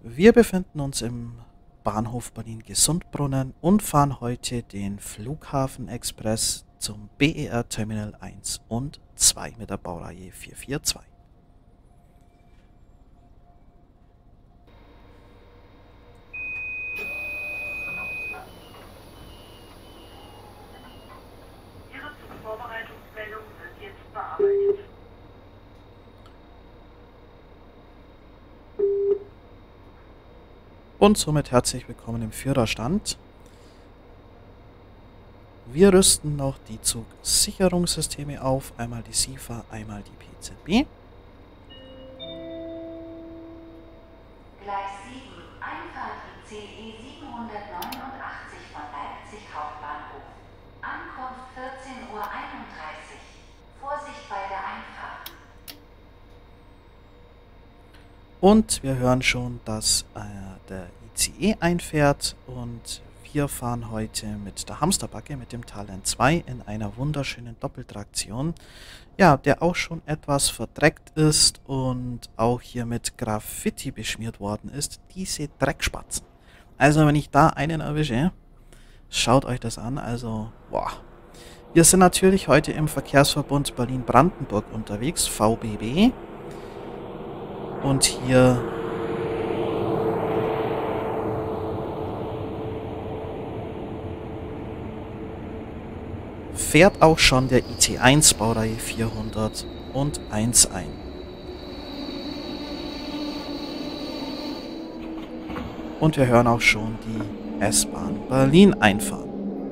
Wir befinden uns im Bahnhof Berlin-Gesundbrunnen und fahren heute den Flughafen Express zum BER Terminal 1 und 2 mit der Baureihe 442. Ihre Zugvorbereitungsmeldungen sind jetzt bearbeitet. Und somit herzlich willkommen im Führerstand. Wir rüsten noch die Zugsicherungssysteme auf, einmal die SIFA, einmal die PZB. Gleis 7, Einfahrt ICE 789 von Leipzig Hauptbahnhof. Ankunft 14:31 Uhr. Vorsicht bei der Einfahrt. Und wir hören schon, dass der ICE einfährt und wir fahren heute mit der Hamsterbacke, mit dem Talent 2 in einer wunderschönen Doppeltraktion. Ja, der auch schon etwas verdreckt ist und auch hier mit Graffiti beschmiert worden ist. Diese Dreckspatzen. Also wenn ich da einen erwische, schaut euch das an. Also, boah. Wir sind natürlich heute im Verkehrsverbund Berlin-Brandenburg unterwegs, VBB. Und hier fährt auch schon der IC1 Baureihe 401 ein. Und wir hören auch schon die S-Bahn Berlin einfahren.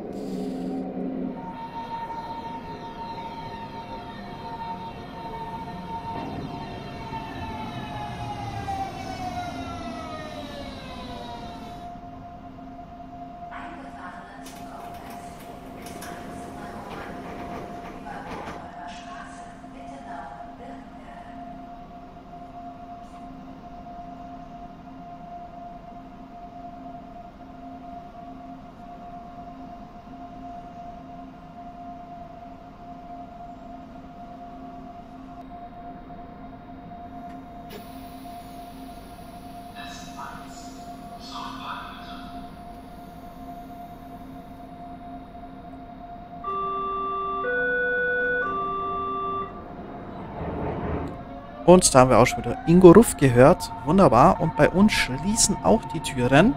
Und da haben wir auch schon wieder Ingo Ruff gehört. Wunderbar. Und bei uns schließen auch die Türen.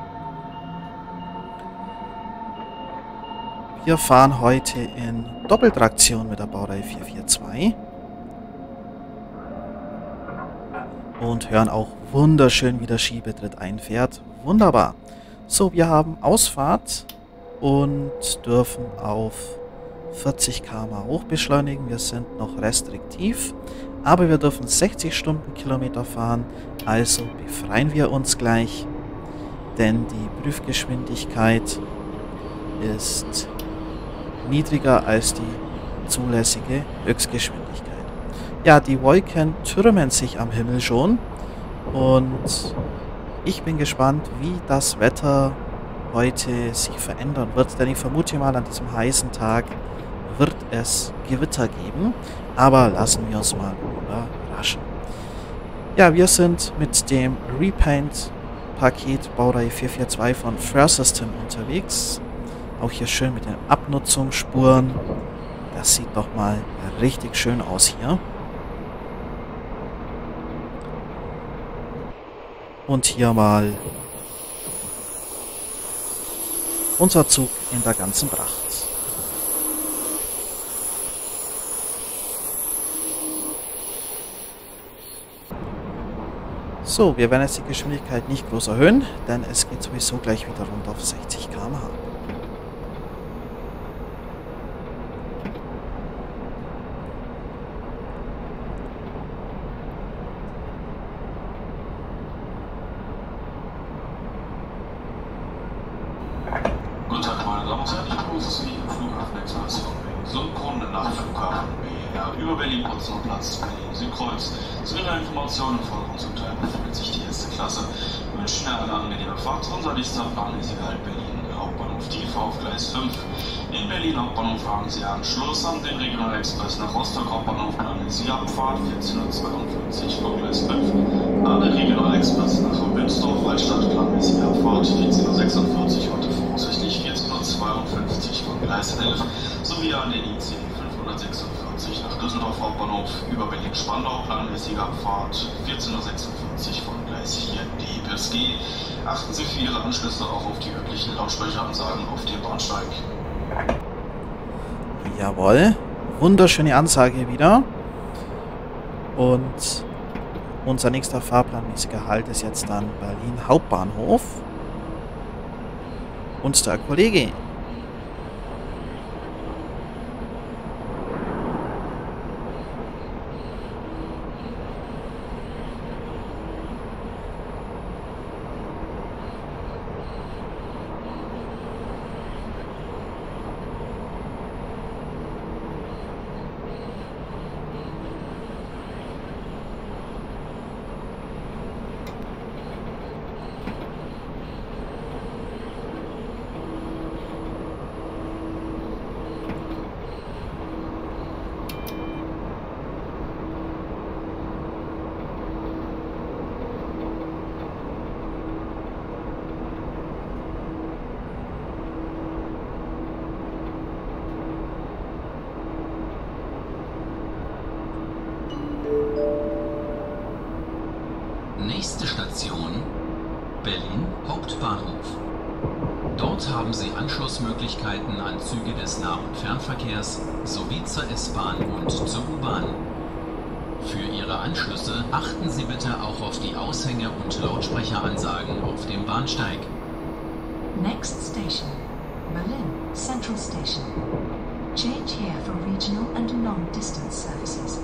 Wir fahren heute in Doppeltraktion mit der Baureihe 442. Und hören auch wunderschön, wie der Schiebetritt einfährt. Wunderbar. So, wir haben Ausfahrt und dürfen auf 40 km/h hoch beschleunigen. Wir sind noch restriktiv. Aber wir dürfen 60 Stundenkilometer fahren, also befreien wir uns gleich, denn die Prüfgeschwindigkeit ist niedriger als die zulässige Höchstgeschwindigkeit. Ja, die Wolken türmen sich am Himmel schon und ich bin gespannt, wie das Wetter heute sich verändern wird, denn ich vermute mal, an diesem heißen Tag wird es Gewitter geben, aber lassen wir uns mal überraschen. Ja, wir sind mit dem Repaint-Paket Baureihe 442 von First System unterwegs. Auch hier schön mit den Abnutzungsspuren. Das sieht doch mal richtig schön aus hier. Und hier mal unser Zug in der ganzen Pracht. So, wir werden jetzt die Geschwindigkeit nicht groß erhöhen, denn es geht sowieso gleich wieder rund auf 60 km/h. Guten Tag, meine Damen und Herren, ich begrüße Sie im Flughafen Express von Berlin-Gesundbrunnen nach Flughafen BER über Berlin-Potsdamer-Platz, Berlin-Südkreuz. Zu Ihrer Information im vorderen Zugteil befindet sich die erste Klasse. Wir wünschen Ihnen eine angenehme Fahrt. Unser nächster Bahn ist halt Berlin Hauptbahnhof Tief auf Gleis 5. In Berlin Hauptbahnhof haben Sie Anschluss an den Regionalexpress nach Rostock Hauptbahnhof. Planen Sie Abfahrt 14:42 Uhr vor Gleis 5. An den Regionalexpress nach Münster, Waldstadt wir an den IC 546 nach Düsseldorf Hauptbahnhof über Berlin-Spandau, planmäßige Abfahrt 14:46 Uhr von Gleis 4 DPSG. Achten Sie für Ihre Anschlüsse auch auf die üblichen Lautsprecheransagen auf dem Bahnsteig. Jawohl. Wunderschöne Ansage wieder. Und unser nächster fahrplanmäßiger Halt ist jetzt dann Berlin Hauptbahnhof. Und der Kollege. Nächste Station Berlin Hauptbahnhof. Dort haben Sie Anschlussmöglichkeiten an Züge des Nah- und Fernverkehrs sowie zur S-Bahn und zur U-Bahn. Für Ihre Anschlüsse achten Sie bitte auch auf die Aushänge und Lautsprecheransagen auf dem Bahnsteig. Next station, Berlin Central Station. Change here for regional and long-distance services.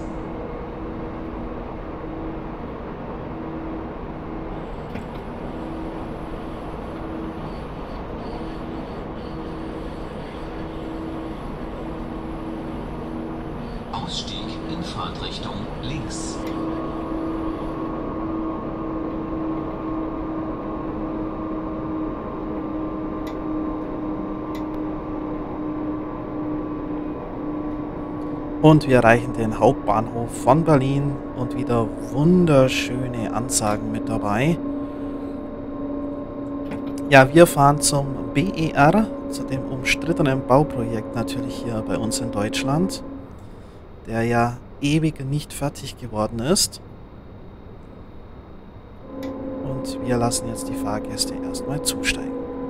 Ausstieg in Fahrtrichtung links. Und wir erreichen den Hauptbahnhof von Berlin und wieder wunderschöne Ansagen mit dabei. Ja, wir fahren zum BER, zu dem umstrittenen Bauprojekt natürlich hier bei uns in Deutschland, der ja ewig nicht fertig geworden ist. Und wir lassen jetzt die Fahrgäste erstmal zusteigen.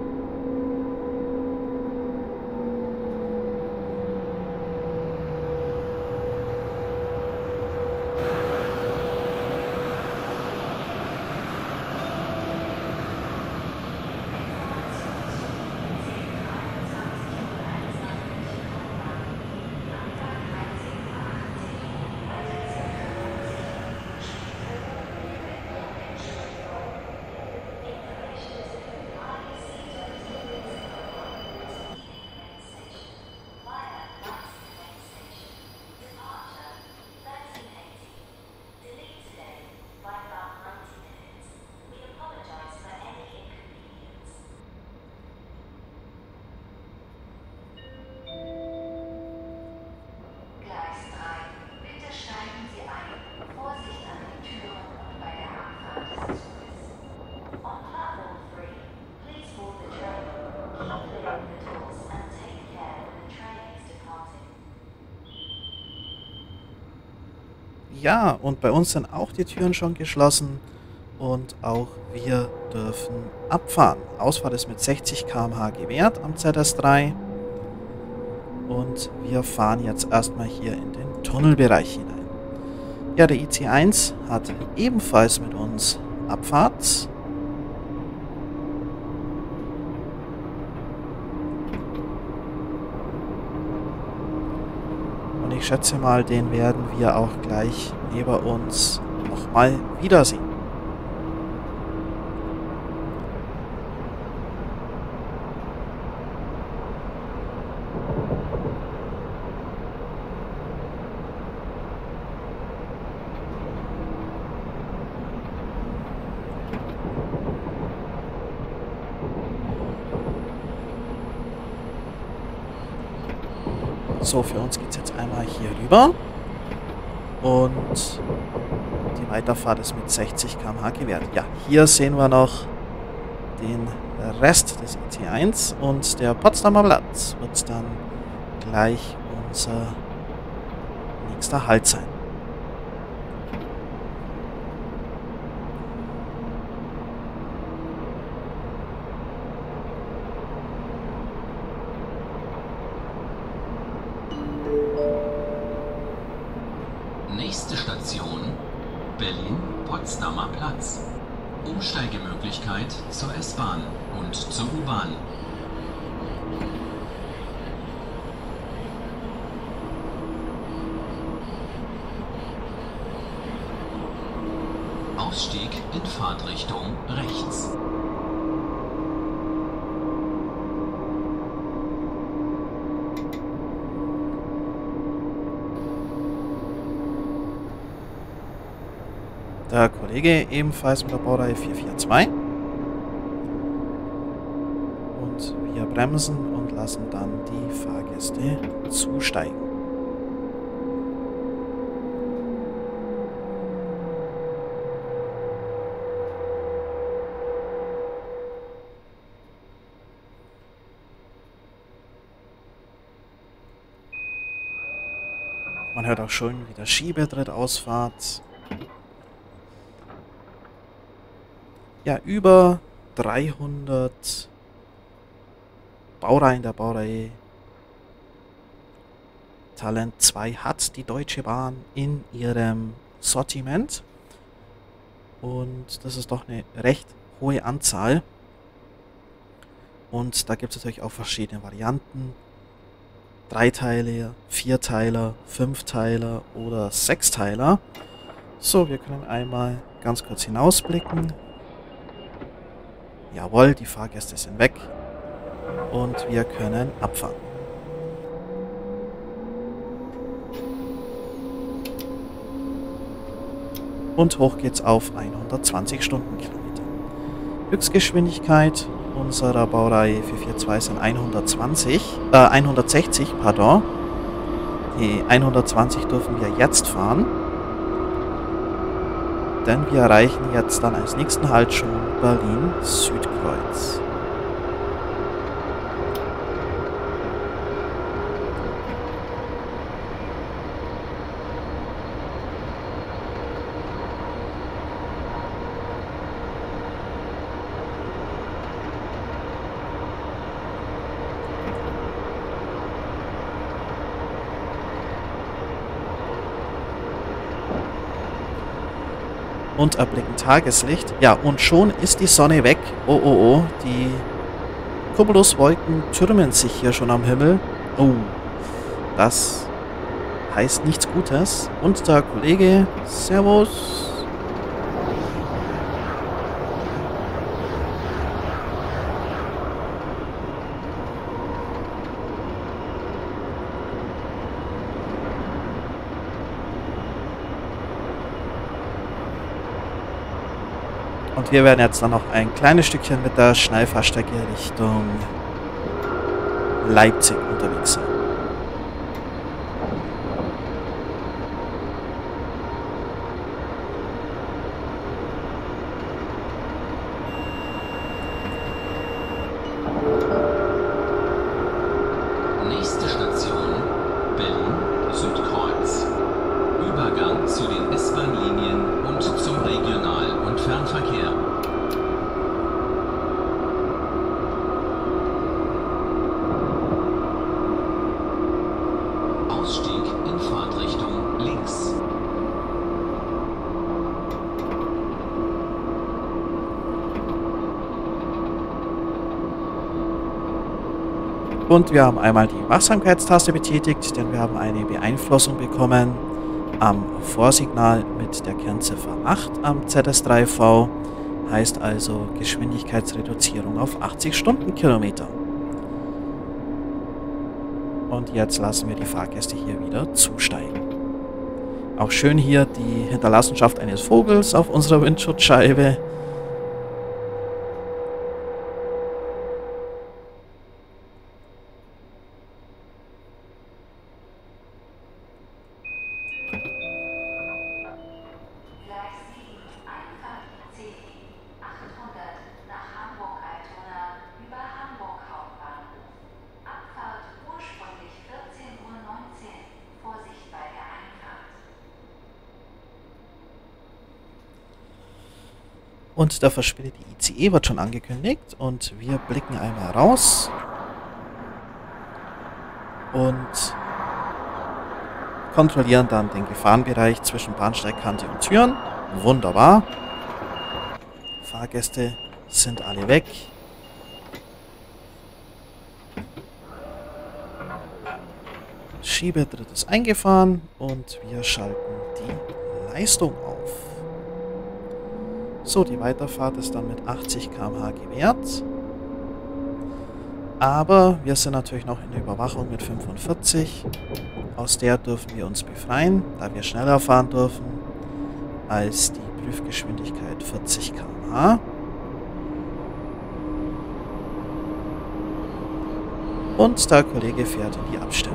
Ja, und bei uns sind auch die Türen schon geschlossen und auch wir dürfen abfahren. Ausfahrt ist mit 60 km/h gewährt am ZS3 und wir fahren jetzt erstmal hier in den Tunnelbereich hinein. Ja, der IC1 hat ebenfalls mit uns Abfahrt. Ich schätze mal, den werden wir auch gleich neben uns nochmal wiedersehen. So, für uns geht es jetzt einmal hier rüber und die Weiterfahrt ist mit 60 km/h gewährt. Ja, hier sehen wir noch den Rest des IC1 und der Potsdamer Platz wird dann gleich unser nächster Halt sein. Nächste Station Berlin-Potsdamer Platz. Umsteigemöglichkeit zur S-Bahn und zur U-Bahn. Ausstieg in Fahrtrichtung rechts. Der Kollege ebenfalls mit der Baureihe 442. Und wir bremsen und lassen dann die Fahrgäste zusteigen. Man hört auch schon wieder Schiebetrittausfahrt. Ja, über 300 Baureihen der Baureihe Talent 2 hat die Deutsche Bahn in ihrem Sortiment. Und das ist doch eine recht hohe Anzahl. Und da gibt es natürlich auch verschiedene Varianten. 3-Teiler, 4-Teiler, 5-Teiler oder 6-Teiler. So, wir können einmal ganz kurz hinausblicken. Jawohl, die Fahrgäste sind weg. Und wir können abfahren. Und hoch geht's auf 120 Stundenkilometer. Höchstgeschwindigkeit unserer Baureihe 442 sind 160, pardon. Die 120 dürfen wir jetzt fahren. Denn wir erreichen jetzt dann als nächsten Halt schon Berlin-Südkreuz. Und erblicken Tageslicht. Ja, und schon ist die Sonne weg. Oh, oh, oh. Die Cumuluswolken türmen sich hier schon am Himmel. Oh, das heißt nichts Gutes. Und der Kollege, Servus. Und wir werden jetzt dann noch ein kleines Stückchen mit der Schnellfahrstrecke Richtung Leipzig unterwegs sein. Nächste Station Berlin-Südkreuz. Übergang zu den S-Bahn-Linien und zum Regional- und Fernverkehr. Ausstieg in Fahrtrichtung links. Und wir haben einmal die Wachsamkeitstaste betätigt, denn wir haben eine Beeinflussung bekommen am Vorsignal mit der Kennziffer 8 am ZS3V. Heißt also Geschwindigkeitsreduzierung auf 80 Stundenkilometer. Und jetzt lassen wir die Fahrgäste hier wieder zusteigen. Auch schön hier die Hinterlassenschaft eines Vogels auf unserer Windschutzscheibe. Gleis 7, Einfahrt ICE 800 nach Hamburg-Altona über Hamburg Hauptbahnhof. Abfahrt ursprünglich 14:19 Uhr Und der verspätete ICE wird schon angekündigt und wir blicken einmal raus und kontrollieren dann den Gefahrenbereich zwischen Bahnsteigkante und Türen. Wunderbar. Fahrgäste sind alle weg. Schiebetritt ist eingefahren und wir schalten die Leistung auf. So, die Weiterfahrt ist dann mit 80 km/h gewährt. Aber wir sind natürlich noch in der Überwachung mit 45. Aus der dürfen wir uns befreien, da wir schneller fahren dürfen als die Prüfgeschwindigkeit 40 km/h. Und der Kollege fährt in die Abstellung.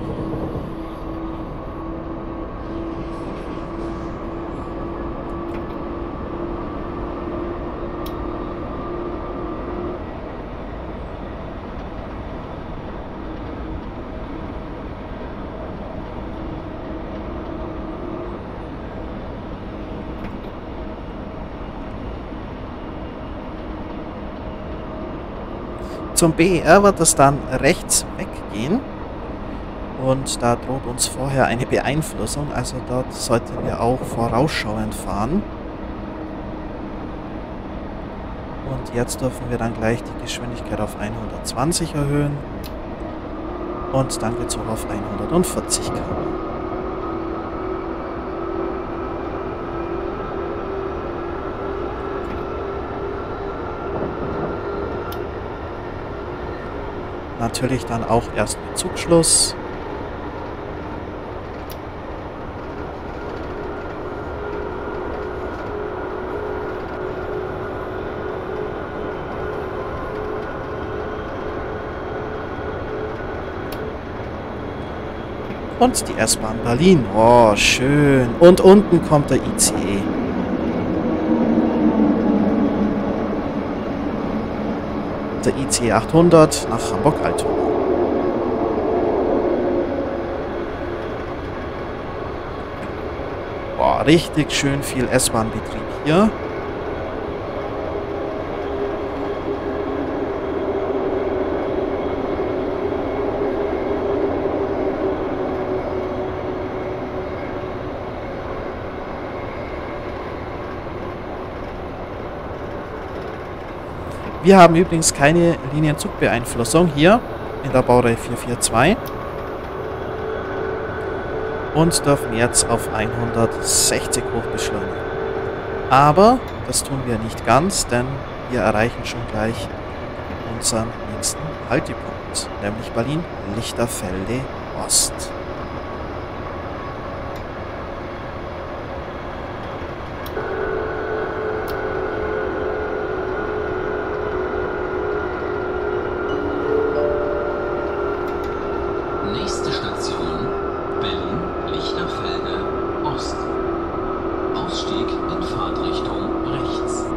Zum BER wird es dann rechts weggehen und da droht uns vorher eine Beeinflussung, also dort sollten wir auch vorausschauend fahren. Und jetzt dürfen wir dann gleich die Geschwindigkeit auf 120 erhöhen und dann geht es hoch auf 140 km/h. Natürlich dann auch erst mit Zugschluss. Und die S-Bahn Berlin. Oh, schön. Und unten kommt der ICE. Der ICE 800 nach Hamburg-Altona. Boah, richtig schön viel S-Bahn-Betrieb hier. Wir haben übrigens keine Linienzugbeeinflussung hier in der Baureihe 442 und dürfen jetzt auf 160 hoch beschleunigen. Aber das tun wir nicht ganz, denn wir erreichen schon gleich unseren nächsten Haltepunkt, nämlich Berlin-Lichterfelde Ost. Nächste Station Berlin-Lichterfelde Ost. Ausstieg in Fahrtrichtung rechts.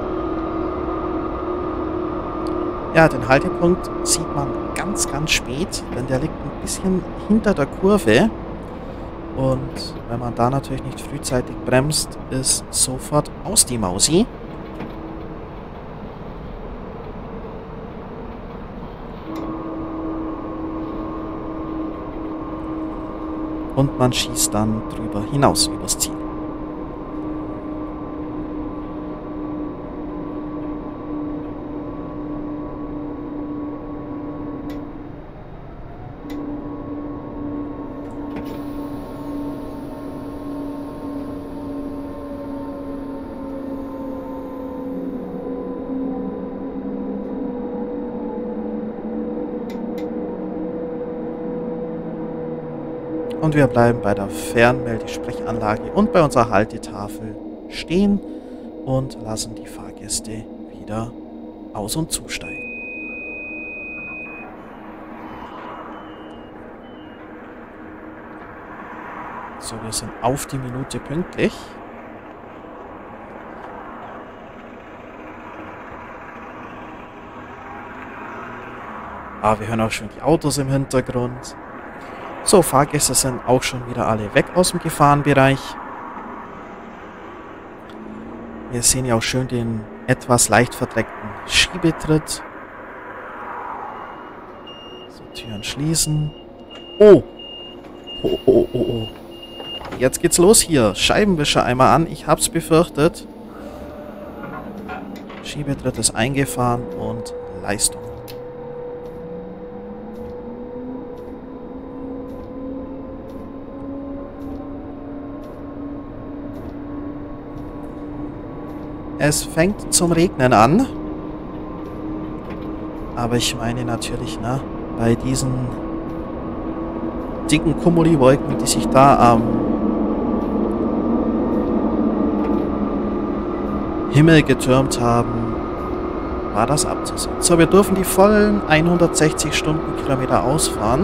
Ja, den Haltepunkt sieht man ganz, ganz spät, denn der liegt ein bisschen hinter der Kurve. Und wenn man da natürlich nicht frühzeitig bremst, ist sofort aus die Mausi. Und man schießt dann drüber hinaus übers Ziel. Und wir bleiben bei der Fernmeldesprechanlage und bei unserer Haltetafel stehen und lassen die Fahrgäste wieder aus- und zusteigen. So, wir sind auf die Minute pünktlich. Aber wir hören auch schon die Autos im Hintergrund. So, Fahrgäste sind auch schon wieder alle weg aus dem Gefahrenbereich. Wir sehen ja auch schön den etwas leicht verdreckten Schiebetritt. So, Türen schließen. Oh! Oh, oh, oh, oh. Jetzt geht's los hier. Scheibenwischer einmal an. Ich hab's befürchtet. Schiebetritt ist eingefahren und Leistung. Es fängt zum Regnen an. Aber ich meine natürlich, ne, bei diesen dicken Cumuliwolken, die sich da am Himmel getürmt haben, war das abzusehen. So, wir dürfen die vollen 160 Stundenkilometer ausfahren.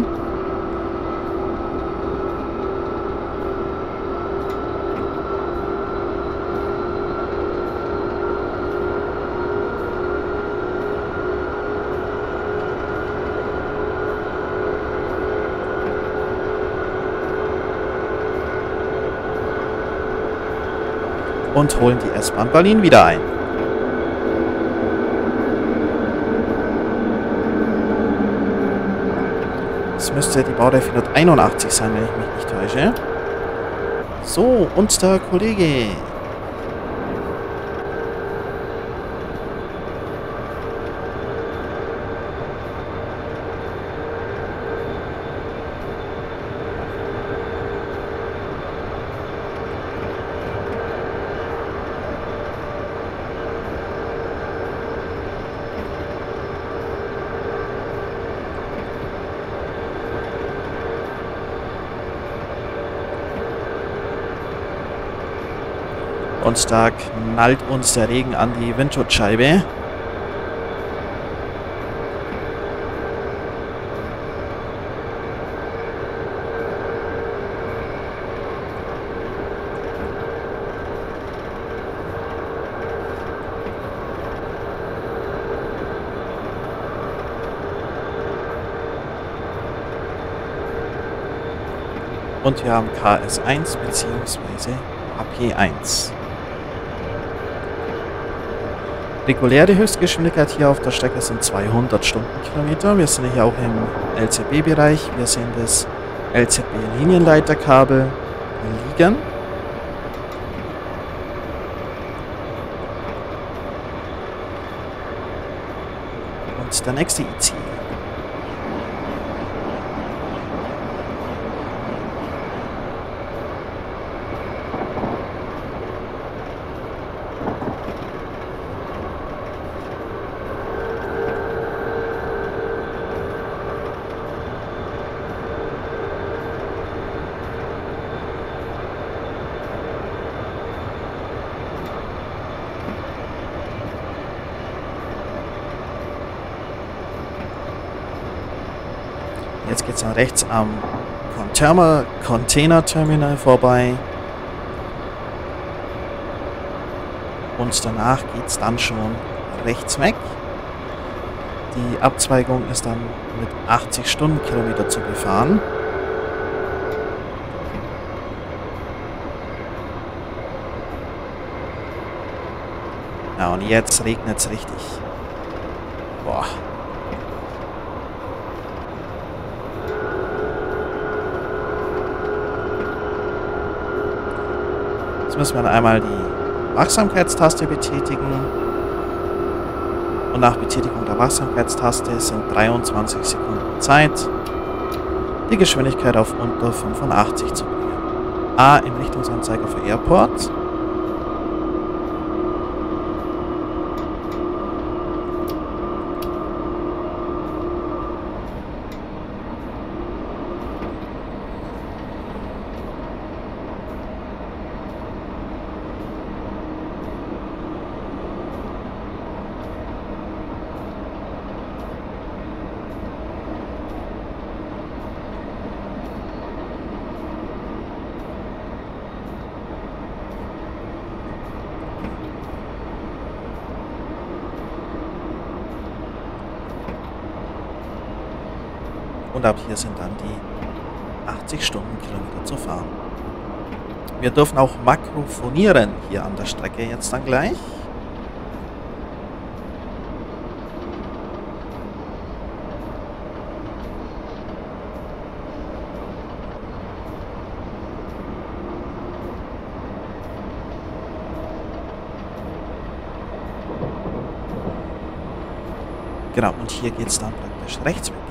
Und holen die S-Bahn Berlin wieder ein. Das müsste die Baureihe 481 sein, wenn ich mich nicht täusche. So, und der Kollege. Und da knallt uns der Regen an die Windschutzscheibe. Und wir haben KS1 bzw. AP1. Reguläre Höchstgeschwindigkeit hier auf der Strecke sind 200 Stundenkilometer. Wir sind hier auch im LCB-Bereich. Wir sehen das LCB-Linienleiterkabel liegen. Und der nächste IC. Jetzt geht es dann rechts am Container Terminal vorbei. Und danach geht es dann schon rechts weg. Die Abzweigung ist dann mit 80 Stundenkilometer zu befahren. Ja, und jetzt regnet es richtig. Boah. Jetzt müssen wir dann einmal die Wachsamkeitstaste betätigen. Und nach Betätigung der Wachsamkeitstaste sind 23 Sekunden Zeit, die Geschwindigkeit auf unter 85 zu bringen. A im Richtungsanzeiger für Airport. Und ab hier sind dann die 80 Stundenkilometer zu fahren. Wir dürfen auch makrofonieren hier an der Strecke jetzt dann gleich. Genau, und hier geht es dann praktisch rechts weg.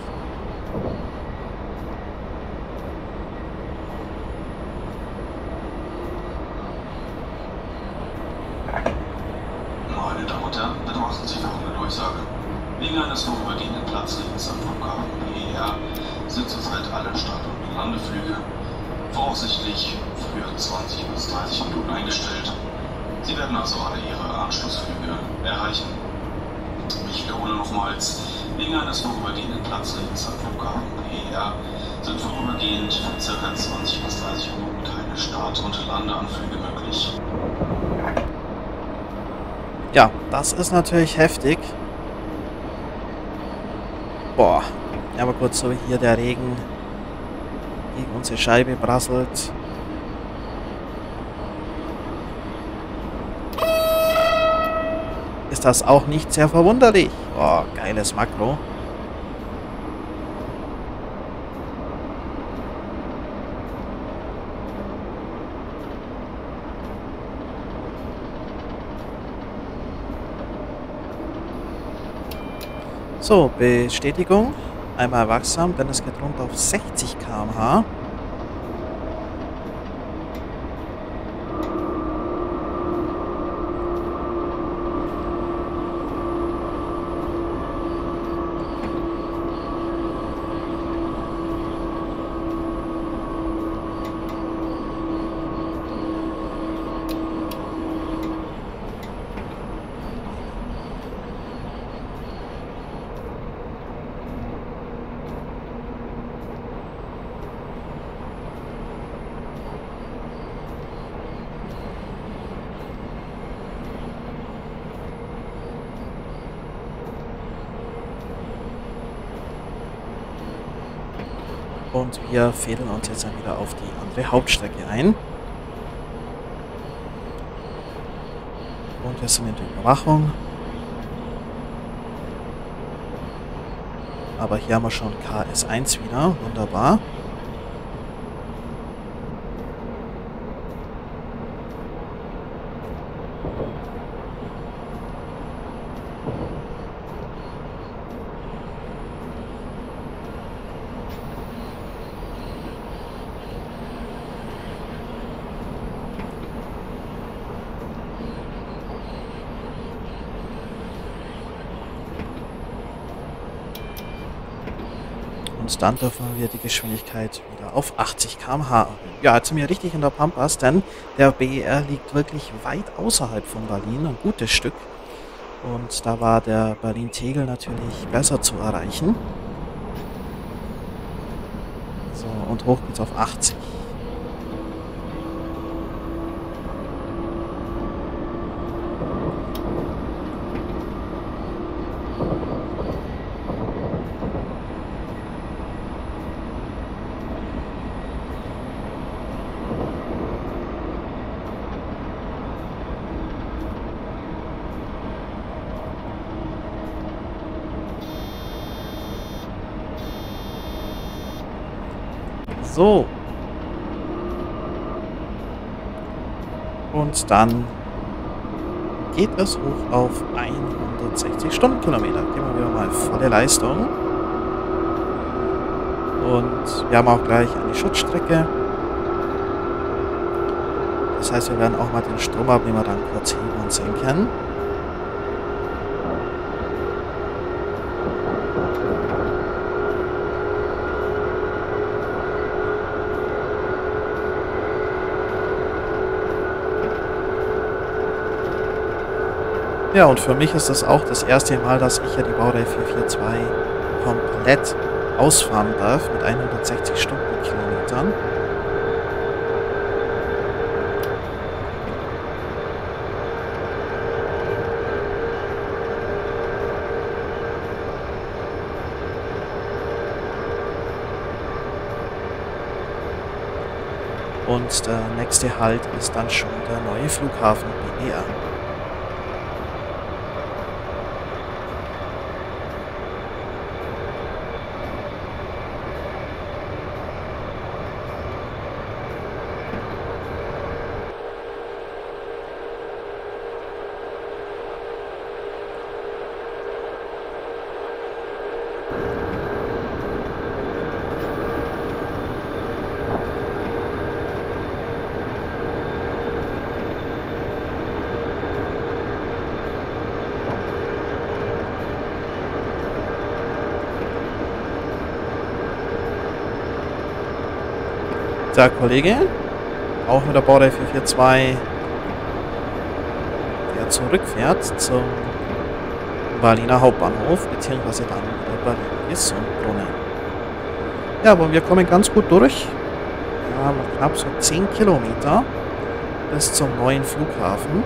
Meine Damen und Herren, betrachten Sie folgende Durchsage. Wegen eines vorübergehenden Platzregens am Flughafen BER sind zurzeit alle Start- und Landeflüge voraussichtlich für 20 bis 30 Minuten eingestellt. Sie werden also alle Ihre Anschlussflüge erreichen. Ich wiederhole nochmals, wegen eines vorübergehenden Platzregens am Flughafen BER sind vorübergehend für ca. 20 bis 30 Minuten keine Start- und Landeanflüge möglich. Ja, das ist natürlich heftig. Boah, aber kurz so wie hier der Regen gegen unsere Scheibe prasselt. Ist das auch nicht sehr verwunderlich. Boah, geiles Makro. So, Bestätigung. Einmal wachsam, denn es geht runter auf 60 km/h. Und wir fädeln uns jetzt dann wieder auf die andere Hauptstrecke ein. Und wir sind in der Überwachung. Aber hier haben wir schon KS1 wieder. Wunderbar. Und dann dürfen wir die Geschwindigkeit wieder auf 80 km/h erhöhen. Ja, jetzt sind wir richtig in der Pampas, denn der BER liegt wirklich weit außerhalb von Berlin, ein gutes Stück. Und da war der Berlin-Tegel natürlich besser zu erreichen. So, und hoch geht's auf 80. So. Und dann geht es hoch auf 160 Stundenkilometer. Gehen wir wieder mal volle Leistung. Und wir haben auch gleich eine Schutzstrecke. Das heißt, wir werden auch mal den Stromabnehmer dann kurz heben und senken. Ja, und für mich ist das auch das erste Mal, dass ich ja die Baureihe 442 komplett ausfahren darf mit 160 Stundenkilometern. Und der nächste Halt ist dann schon der neue Flughafen BER. Der Kollege, auch mit der Baureihe 442, der zurückfährt zum Berliner Hauptbahnhof, beziehungsweise dann wieder Berlin ist und Brunnen. Ja, aber wir kommen ganz gut durch. Wir haben noch knapp so 10 Kilometer bis zum neuen Flughafen.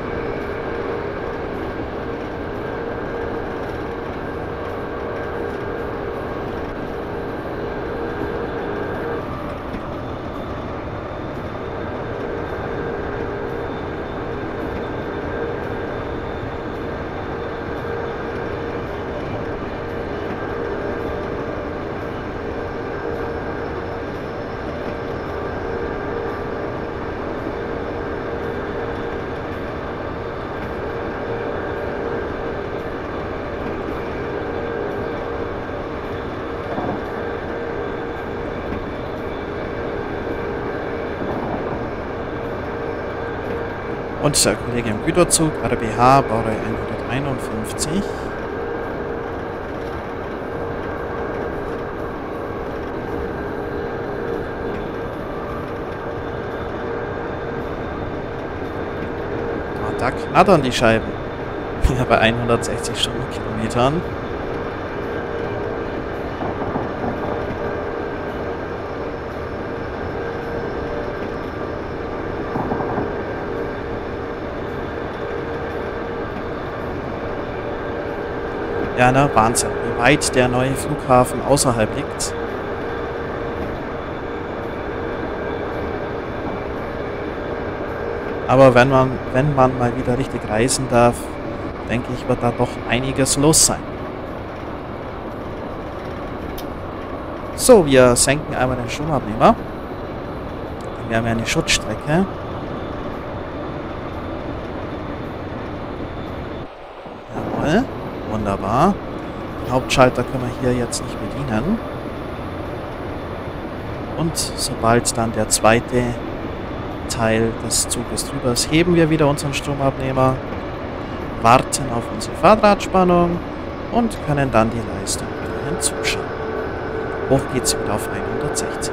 Und der Kollege im Güterzug, RBH, Baureihe 151. Da knattern die Scheiben. Ja, bei 160 Stundenkilometern. Ja, ne, Wahnsinn, wie weit der neue Flughafen außerhalb liegt. Aber wenn man mal wieder richtig reisen darf, denke ich, wird da doch einiges los sein. So, wir senken einmal den Stromabnehmer. Wir haben ja eine Schutzstrecke. Jawohl. Wunderbar. Den Hauptschalter können wir hier jetzt nicht bedienen. Und sobald dann der zweite Teil des Zuges drüber ist, heben wir wieder unseren Stromabnehmer, warten auf unsere Fahrradspannung und können dann die Leistung wieder hinzuschalten. Hoch geht es wieder auf 160.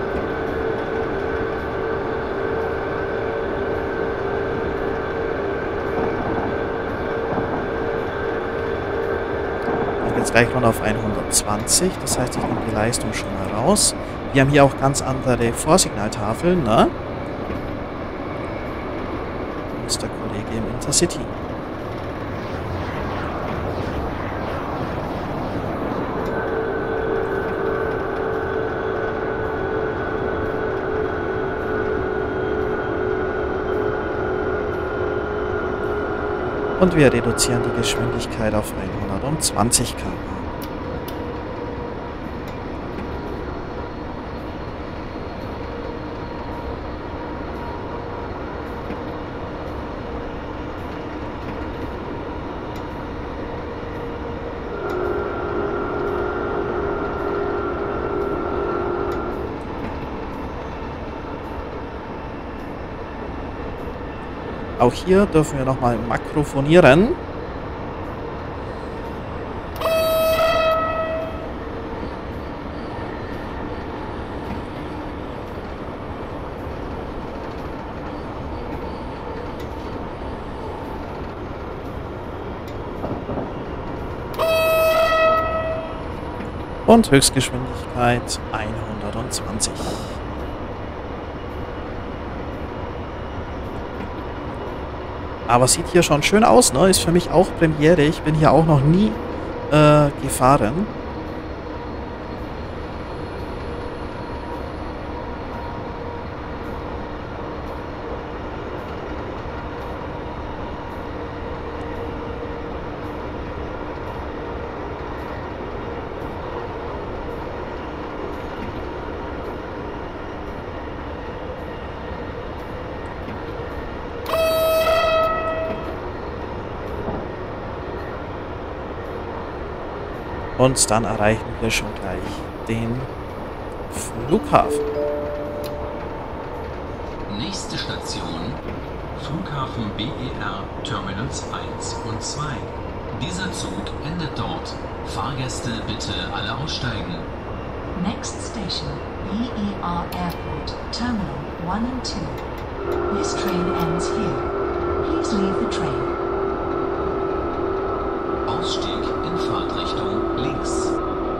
Jetzt gleich noch auf 120, das heißt, ich nehme die Leistung schon mal raus. Wir haben hier auch ganz andere Vorsignaltafeln, ne? Das ist der Kollege im Intercity. Und wir reduzieren die Geschwindigkeit auf 120 km/h. Auch hier dürfen wir nochmal makrofonieren. Und Höchstgeschwindigkeit 120. Aber sieht hier schon schön aus, ne? Ist für mich auch Premiere. Ich bin hier auch noch nie gefahren. Und dann erreichen wir schon gleich den Flughafen. Nächste Station, Flughafen BER Terminals 1 und 2. Dieser Zug endet dort. Fahrgäste bitte alle aussteigen. Next station, BER Airport, Terminal 1 and 2. This train ends here. Please leave the train. Ausstieg in Fahrtrichtung links.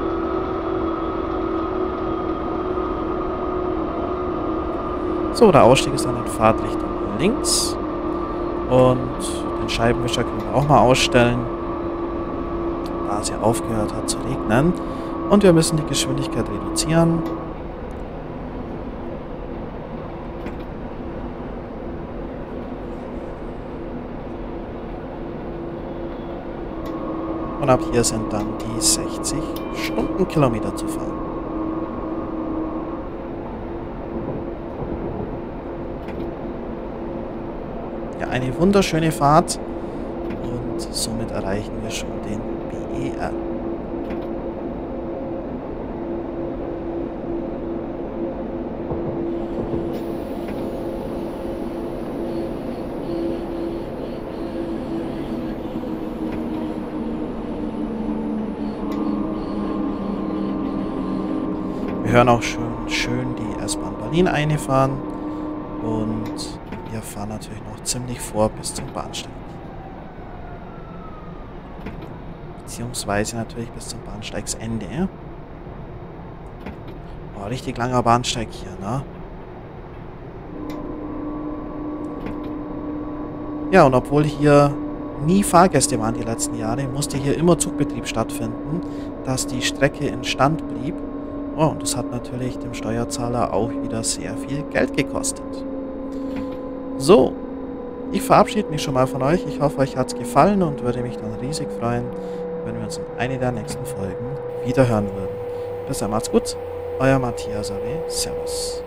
So, der Ausstieg ist dann in Fahrtrichtung links. Und den Scheibenwischer können wir auch mal ausstellen, da es ja aufgehört hat zu regnen. Und wir müssen die Geschwindigkeit reduzieren. Und ab hier sind dann die 60 Stundenkilometer zu fahren. Ja, eine wunderschöne Fahrt. Und somit erreichen wir schon den BER. Wir hören auch schön die S-Bahn Berlin einfahren und wir fahren natürlich noch ziemlich vor bis zum Bahnsteig. Beziehungsweise natürlich bis zum Bahnsteigsende. Oh, richtig langer Bahnsteig hier, ne? Ja, und obwohl hier nie Fahrgäste waren die letzten Jahre, musste hier immer Zugbetrieb stattfinden, dass die Strecke instand blieb. Oh, und das hat natürlich dem Steuerzahler auch wieder sehr viel Geld gekostet. So, ich verabschiede mich schon mal von euch. Ich hoffe, euch hat es gefallen und würde mich dann riesig freuen, wenn wir uns in einer der nächsten Folgen wiederhören würden. Bis dann, macht's gut. Euer Matthias AW. Servus.